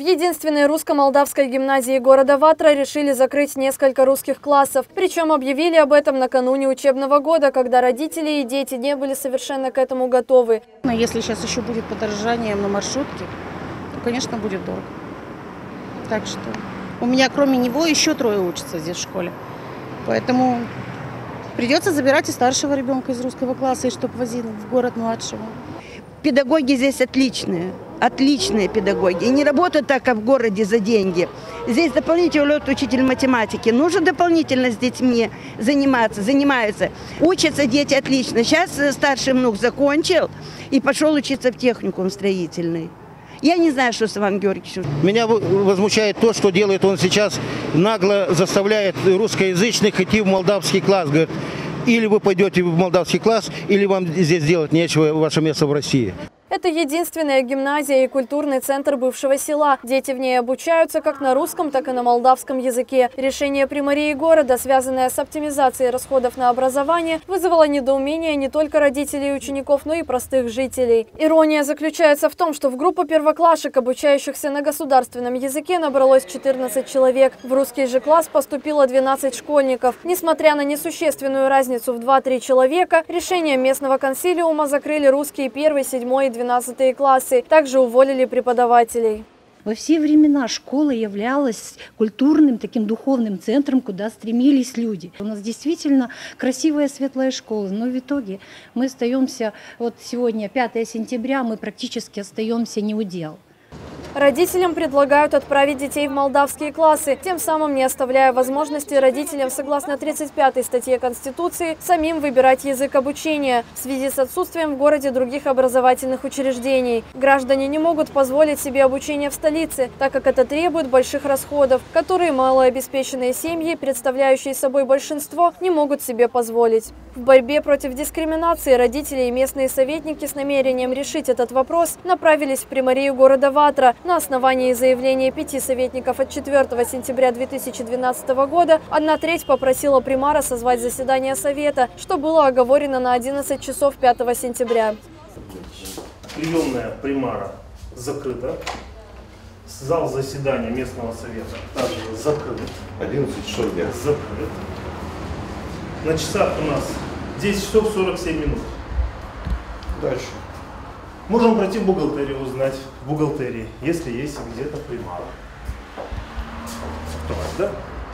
единственной русско-молдавской гимназии города Ватра решили закрыть несколько русских классов. Причем объявили об этом накануне учебного года, когда родители и дети не были совершенно к этому готовы. Но если сейчас еще будет подорожание на маршрутке, то, конечно, будет дорого. Так что у меня кроме него еще 3 учатся здесь в школе. Поэтому придется забирать и старшего ребенка из русского класса, и чтобы возил в город младшего. Педагоги здесь отличные педагоги. И не работают так, как в городе, за деньги. Здесь дополнительный учитель математики. Нужно дополнительно с детьми занимаются. Учатся дети отлично. Сейчас старший внук закончил и пошел учиться в техникум строительный. Я не знаю, что с Иваном Георгиевичем. Меня возмущает то, что делает он сейчас. Нагло заставляет русскоязычных идти в молдавский класс. Говорит, или вы пойдете в молдавский класс, или вам здесь делать нечего, ваше место в России. Это единственная гимназия и культурный центр бывшего села. Дети в ней обучаются как на русском, так и на молдавском языке. Решение примарии города, связанное с оптимизацией расходов на образование, вызвало недоумение не только родителей и учеников, но и простых жителей. Ирония заключается в том, что в группу первоклашек, обучающихся на государственном языке, набралось 14 человек. В русский же класс поступило 12 школьников. Несмотря на несущественную разницу в 2-3 человека, решением местного консилиума закрыли русские 1, 7 и 12 классы. Также уволили преподавателей. Во все времена школа являлась культурным, таким духовным центром, куда стремились люди. У нас действительно красивая, светлая школа, но в итоге мы остаемся, вот сегодня 5 сентября, мы практически остаемся неудел. Родителям предлагают отправить детей в молдавские классы, тем самым не оставляя возможности родителям, согласно 35-й статье Конституции, самим выбирать язык обучения в связи с отсутствием в городе других образовательных учреждений. Граждане не могут позволить себе обучение в столице, так как это требует больших расходов, которые малообеспеченные семьи, представляющие собой большинство, не могут себе позволить. В борьбе против дискриминации родители и местные советники с намерением решить этот вопрос направились в примарию города Ватра. На основании заявления 5 советников от 4 сентября 2012 года 1/3 попросила примара созвать заседание совета, что было оговорено на 11 часов 5 сентября. Приемная примара закрыта. Зал заседания местного совета также закрыт. 11 часов дня. Закрыт. На часах у нас 10 часов 47 минут. Дальше. Можем пройти в бухгалтерию, узнать в бухгалтерии, если есть где-то примара. Да?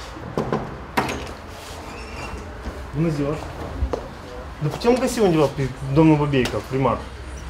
Називаш. Да почему красиво дела Дом Бабейка, примар?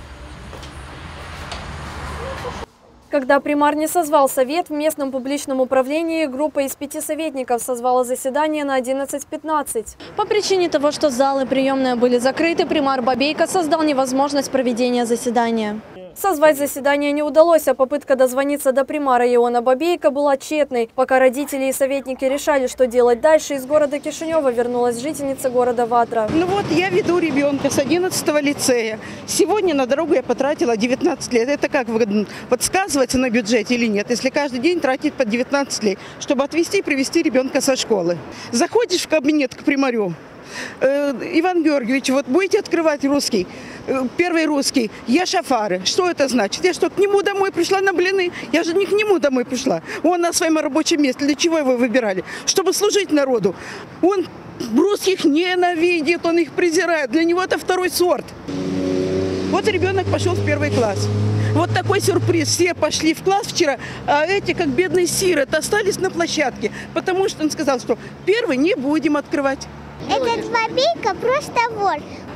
Когда примар не созвал совет, в местном публичном управлении группа из 5 советников созвала заседание на 11:15. По причине того, что залы приемные были закрыты, примар Бабейка создал невозможность проведения заседания. Созвать заседание не удалось, а попытка дозвониться до примара Иона Бабейка была тщетной. Пока родители и советники решали, что делать дальше, из города Кишинева вернулась жительница города Ватра. Ну вот, я веду ребенка с 11-го лицея. Сегодня на дорогу я потратила 19 лет. Это как, подсказывается на бюджете или нет, если каждый день тратить по 19 лет, чтобы отвезти и привезти ребенка со школы. Заходишь в кабинет к примарю. Иван Георгиевич, вот будете открывать русский, первый русский, я шафары. Что это значит? Я что, к нему домой пришла на блины? Я же не к нему домой пришла. Он на своем рабочем месте. Для чего его выбирали? Чтобы служить народу. Он русских ненавидит, он их презирает. Для него это второй сорт. Вот ребенок пошел в 1 класс. Вот такой сюрприз. Все пошли в класс вчера, а эти, как бедные сироты, остались на площадке. Потому что он сказал, что 1 не будем открывать. Этот Бабейка просто вор.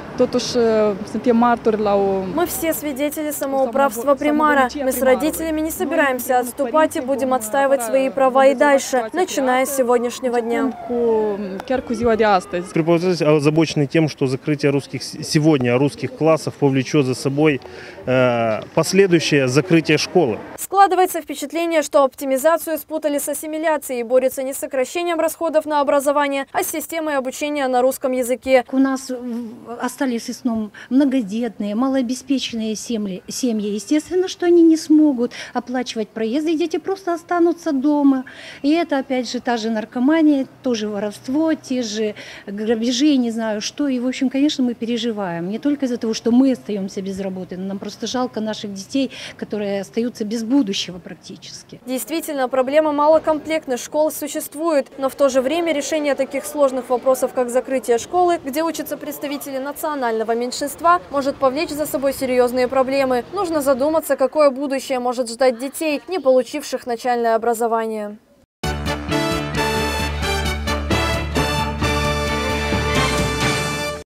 Мы все свидетели самоуправства примара. Мы с родителями не собираемся отступать и будем отстаивать свои права и дальше, начиная с сегодняшнего дня. Преподаватели озабочены тем, что закрытие русских классов повлечет за собой последующее закрытие школы. Складывается впечатление, что оптимизацию спутали с ассимиляцией и борются не с сокращением расходов на образование, а с системой обучения на русском языке. У нас остались остались и сном многодетные, малообеспеченные семьи. Естественно, что они не смогут оплачивать проезды, и дети просто останутся дома. И это, опять же, та же наркомания, тоже воровство, те же грабежи, не знаю что. И, в общем, конечно, мы переживаем. Не только из-за того, что мы остаемся без работы, но нам просто жалко наших детей, которые остаются без будущего практически. Действительно, проблема малокомплектных школ существует, но в то же время решение таких сложных вопросов, как закрытие школы, где учатся представители национального меньшинства, может повлечь за собой серьезные проблемы. Нужно задуматься, какое будущее может ждать детей, не получивших начальное образование.